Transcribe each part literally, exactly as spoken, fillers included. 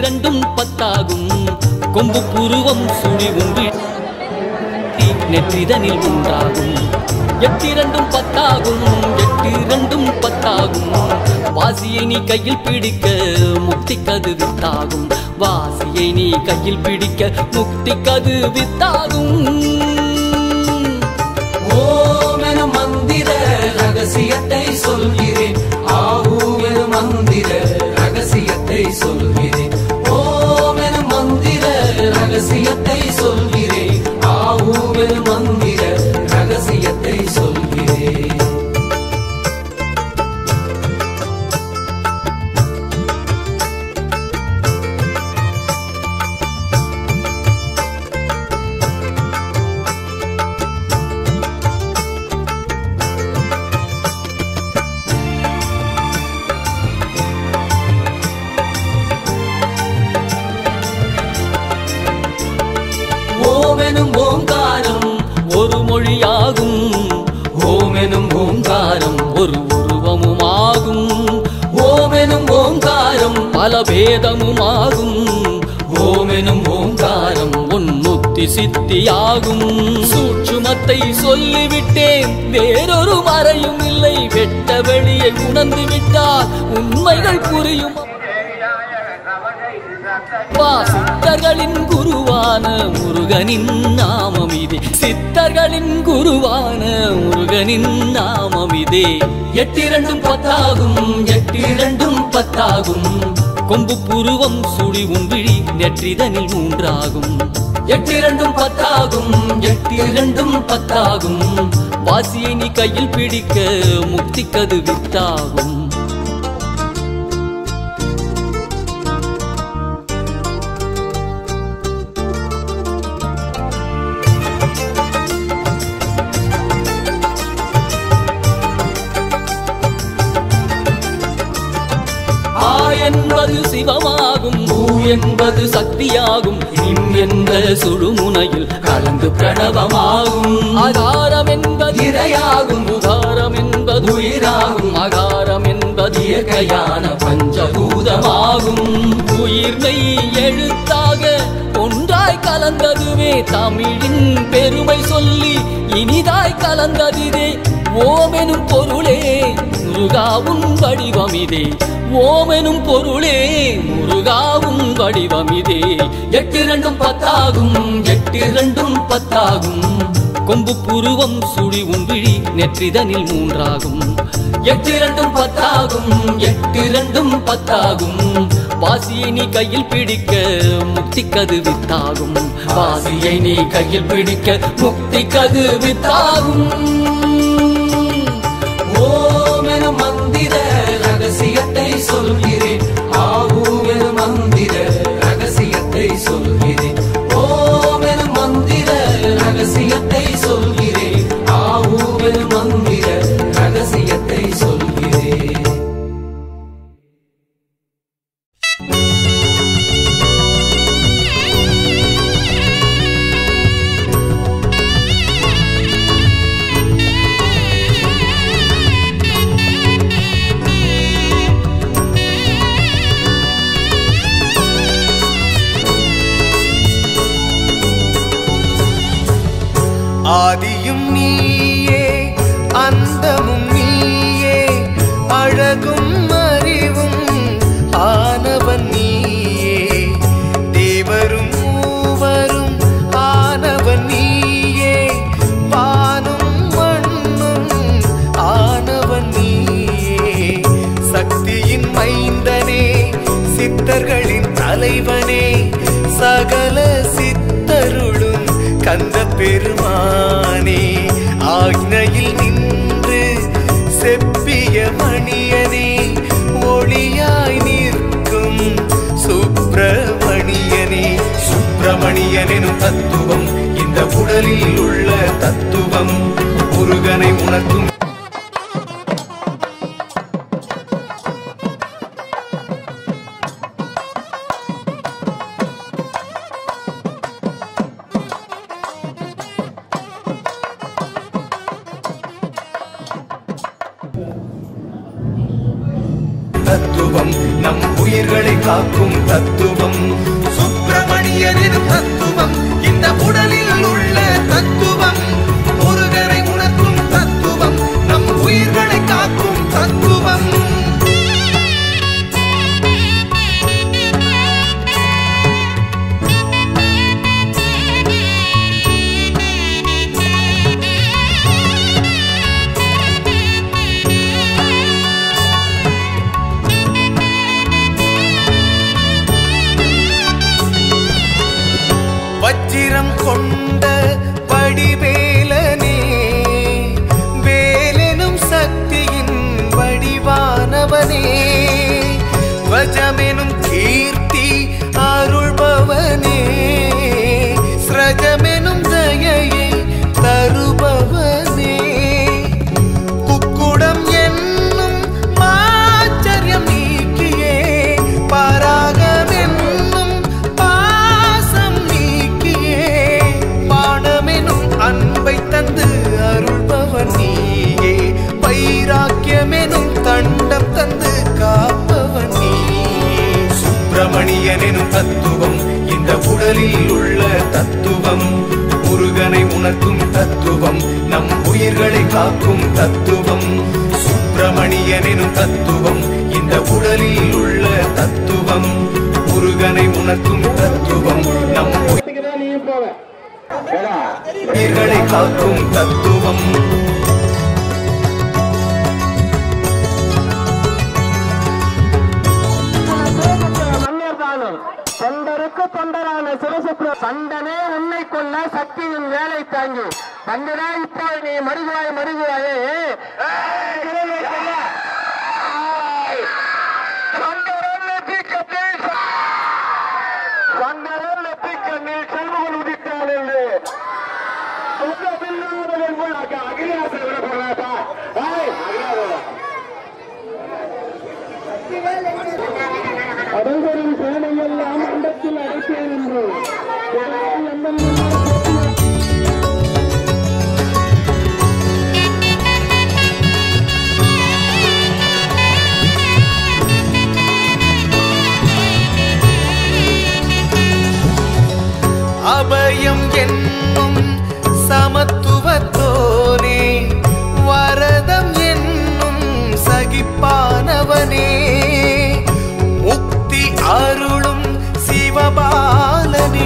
எட்டிரண்டும் பத்தாகும் கொம்பு புருவம் சுழி உண்டி நெற்றிதனில் ஒன்றாகும் எட்டிரண்டும் பத்தாகும் எட்டிரண்டும் பத்தாகும் வாசியை நீ கையில் பிடிக்க முக்தி கது வித்தாகும் வாசியை நீ கையில் பிடிக்க முக்தி கது வித்தாகும் ஓம் என மந்திர ரகசியத்தை சொல்கிறேன் ஆவும் என மந்திர ரகசியத்தை சொல்கிறேன் ஓம் என மந்திர ரகசியத்தை சொல்கிறேன் ஆவும் என மந்திர ரகசியத்தை சொல்கிறேன் ஓமெனும் ஓங்காரம் ஒரு மொழியாகும் ஓமெனும் ஓங்காரம் ஒரு உருவமுமாகும் ஓமெனும் ஓங்காரம் பல பேதமுமாகும் ஓமெனும் ஓங்காரம் உன்முத்தி சித்தியாகும் சூட்சுமத்தை சொல்லிவிட்டேன் வேறொரு மறையும் இல்லை வெட்ட வெளியை உணர்ந்து விட்டால் உண்மைகள் புரியும் சித்தர்களின் குருவான முருகனின் நாமம் இதே சித்தர்களின் குருவான முருகனின் நாமம் இதே எட்டிரண்டும் பத்தாகும் எட்டிரண்டும் பத்தாகும் கொம்பு புருவம் சுழி உன்விழி நெற்றிதனில் மூன்றாகும் எட்டிரண்டும் பத்தாகும் எட்டிரண்டும் பத்தாகும் வாசியை நீ கையில் பிடிக்க முக்தி கது வித்தாகும் என்பது சிவமாகும் பூ என்பது சக்தியாகும் இம் என்ற சுழுமுனையில் கலந்து பிரணவமாகும் ஆகாரம் என்பது இறையாகும் உகாரம் என்பது உயிராகும் அகாரம் என்பது இயற்கையான பஞ்சபூதமாகும் உயிர்மை எழுத்தாக ஒன்றாய் கலந்ததுவே தமிழின் பெருமை சொல்லி இனிதாய் கலந்ததிதே ஓமெனும் பொருளே முருகாவும் வடிவமிதே ஓமெனும் பொருளே முருகாவும் வடிவமிதே எட்டிரண்டும் பத்தாகும் எட்டிரண்டும் பத்தாகும் கொம்பு புருவம் சுழி உன்விழி நெற்றிதனில் மூன்றாகும் எட்டிரண்டும் பத்தாகும் எட்டிரண்டும் பத்தாகும் வாசியை நீ கையில் பிடிக்க முக்தி கது வித்தாகும் வாசியை நீ கையில் பிடிக்க முக்தி கது வித்தாகும் ஓம் என மந்திர ரகசியத்தை சொல்கிறேன் ஆவும் என மந்திர ரகசியத்தை சொல்கிறேன் ஓம் என மந்திர ரகசியத்தை சொல்கிறேன் ஆவும் என மந்திர ரகசியத்தை சொல்கிறேன் ஆதியும் நீயே அந்தமும் நீயே அழகும் அறிவும் ஆனவன் நீயே தேவரும் மூவரும் ஆனவன் நீயே வானும் மண்ணும் ஆனவன் நீயே சக்தியின் மைந்தனே சித்தர்களின் தலைவனே சகல சித்தருளும் கந்த பெருமானே ஆக்னையில் நின்று செப்பிய மணியனே ஒளியாய் நிற்கும் சுப்பிரமணியனே சுப்பிரமணியனும் தத்துவம் இந்த உடலில் உள்ள தத்துவம் முருகனை உணர்த்தும் தத்துவம் நம் உயிர்களை காக்கும் தத்துவம் சுப்பிரமணியனின் தத்துவம் இந்த உடலில் உள்ள தத்துவம் முருகனை உணர்த்தும் தத்துவம் நம் உயிர்களை காக்கும் தத்துவம் வஜ்ரம் கொண்ட வடிவேலனே வேலெனும் சக்தியின் வடிவானவனே வஜமெனும் கீர்த்தி அருள்பவனே ஸ்ரஜமெனும் தயையை தருபவனே குக்குடம் என்னும் மாச்சரியம் நீக்கியே பராகமென்னும் பாசம் நீக்கியே பாடமெனும் அன்பை தந்து அருள்பவன் நீயே வைராக்கியமெனும் தண்டம் தந்து காப்பவன் நீயே சுப்பிரமணியனெனும் தத்துவம் இந்த உடலில் உள்ள தத்துவம் முருகனை உணர்த்தும் தத்துவம் நம் உயிர்களை காக்கும் தத்துவம் சுப்பிரமணியனெனும் தத்துவம் இந்த உடலில் உள்ள தத்துவம் முருகனை உணர்த்தும் தத்துவம் நம் உயிர்களை காக்கும் தத்துவம் தொண்டருக்கு தொண்டரான சிவசுப்ர சண்டனே உன்னை கொள்ள சக்தியின் வேலை தாங்கி தண்டனே இப்போ நீ மருகுவாய் மருகுவாயே சண்முகன் உதித்தாள் என்று அகிலாசை விடப்படாதா அடல்களின் சேனையெல்லாம் அண்டத்தில் அடைத்தேன் என்று அபயம் என்னும் சமத்துவத்தோனே வரதம் என்னும் சகிப்பானவனே முக்தி அருளும் சிவபாலனே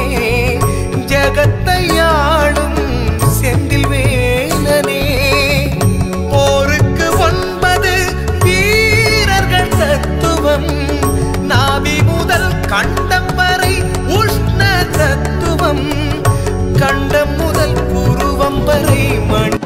ஜகத்தையாளும் செந்தில் வேலனே போருக்கு ஒன்பது வீரர்கள் தத்துவம் நாவி முதல் கண்டம் வரை உஷ்ண தத்துவம் கண்டம் முதல் புருவம் வரை மண்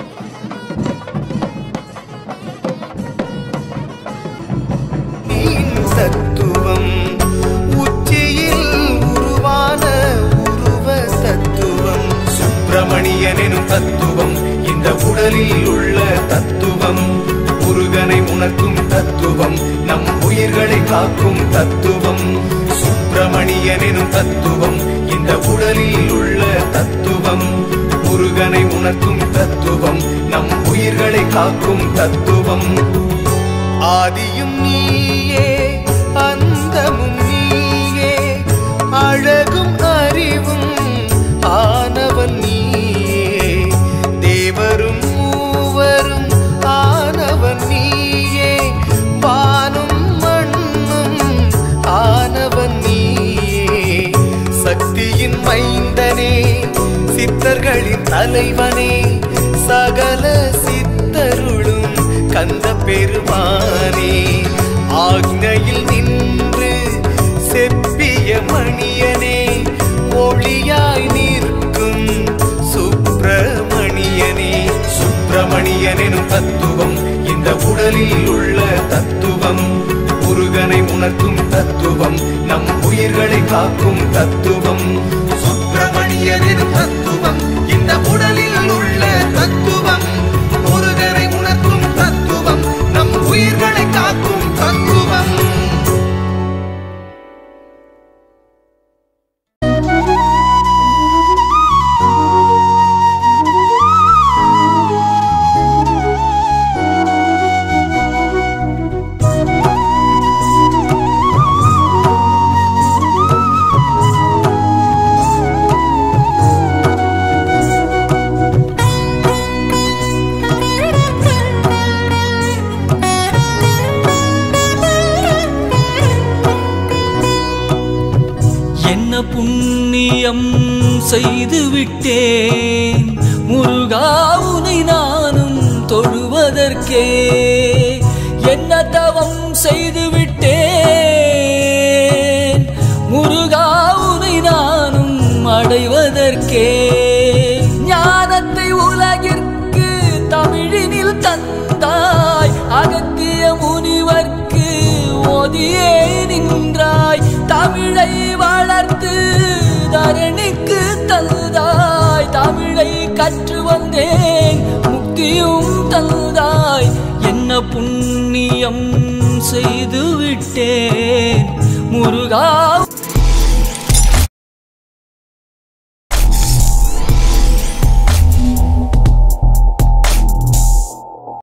தத்துவம் உச்சியில் உருவான உருவ தத்துவம் சுப்பிரமணியனெனும் தத்துவம் இந்த உடலில் உள்ள தத்துவம் முருகனை உணர்த்தும் தத்துவம் நம் உயிர்களை காக்கும் தத்துவம் சுப்பிரமணியனெனும் தத்துவம் இந்த உடலில் உள்ள தத்துவம் முருகனை உணர்த்தும் தத்துவம் நம் உயிர்களை காக்கும் தத்துவம் ஆதியும் நீயே அந்தமும் நீயே அழகும் அறிவும் ஆனவன் நீயே தேவரும் மூவரும் ஆனவன் நீயே பானும் மண்ணும் ஆனவன் நீயே சக்தியின் மைந்தனே சித்தர்களின் தலைவனே சகல சித்தருளும் கந்த பெருமானே ஆக்ஞையில் நின்று செப்பிய மணியனே ஒளியாய் நிற்கும் சுப்பிரமணியனே சுப்பிரமணியனெனும் தத்துவம் இந்த உடலில் உள்ள தத்துவம் முருகனை உணர்த்தும் தத்துவம் நம் உயிர்களை காக்கும் தத்துவம் சுப்பிரமணியனெனும் தத்துவம் இந்த உடலில் உள்ள தத்துவம் முருகனை உணர்த்தும் தத்துவம் நம் உயிர்களை காக்கும் தத்துவம் என்ன புண்ணியம் செய்து விட்டேன் முருகா உனை நானும் தொழுவதற்கே என்ன தவம் செய்து விட்டேன் முருகா உனை நானும் அடைவதற்கே ஞானத்தை உலகிற்கு தமிழினில் தந்தாய் அகத்திய முனிவர்க்கு ஓதியே நின்றாய் தமிழை வளர்த்து தரணிக்கு தந்தாய் தமிழை கற்று வந்தேன் முக்தியும் தந்தாய் என்ன புண்ணியம் செய்து விட்டேன் முருகா